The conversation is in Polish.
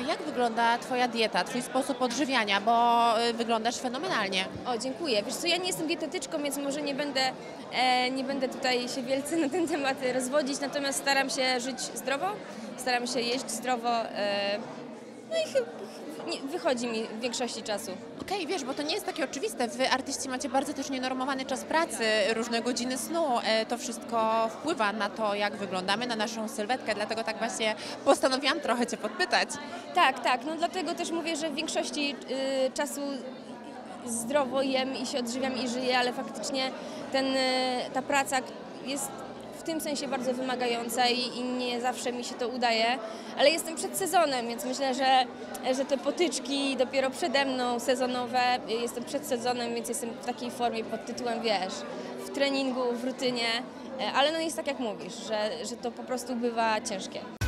jak wygląda Twoja dieta, Twój sposób odżywiania, bo wyglądasz fenomenalnie. O, dziękuję. Wiesz co, ja nie jestem dietetyczką, więc może nie będę tutaj się wielce na ten temat rozwodzić, natomiast staram się żyć zdrowo, staram się jeść zdrowo, no i wychodzi mi w większości czasu. Okej, wiesz, bo to nie jest takie oczywiste. Wy, artyści, macie bardzo też nienormowany czas pracy, różne godziny snu. To wszystko wpływa na to, jak wyglądamy, na naszą sylwetkę, dlatego tak właśnie postanowiłam trochę Cię podpytać. Tak, no dlatego też mówię, że w większości czasu zdrowo jem i się odżywiam i żyję, ale faktycznie ta praca jest w tym sensie bardzo wymagająca i nie zawsze mi się to udaje, ale jestem przed sezonem, więc myślę, że te potyczki dopiero przede mną sezonowe, jestem przed sezonem, więc jestem w takiej formie pod tytułem, wiesz, w treningu, w rutynie, ale no jest tak jak mówisz, że to po prostu bywa ciężkie.